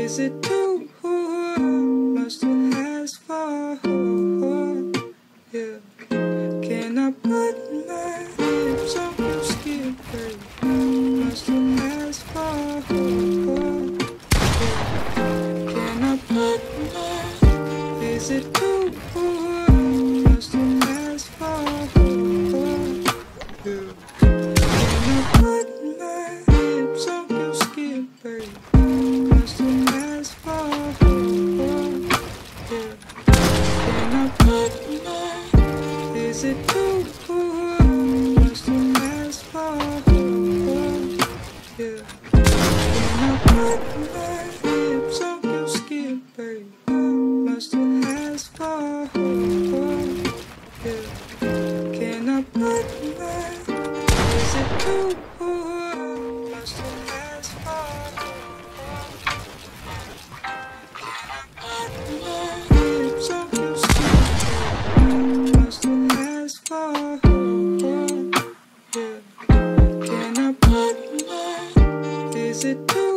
Is it too much to ask for? Yeah. Can I put my lips on your skin, baby? Much to ask for? Yeah. Can I put my? Is it too much to ask for? Yeah. Can I put my lips on your skin, baby? Much to ask for? Yeah. Can I put my? Is it too much to ask for? Yeah. Can I put my lips on your skin, baby? Much to ask for? Yeah. Can I put my? Is it too much to ask for? Can I put my lips on your skin, baby? Much to ask for? Yeah. Can I put my? Is it too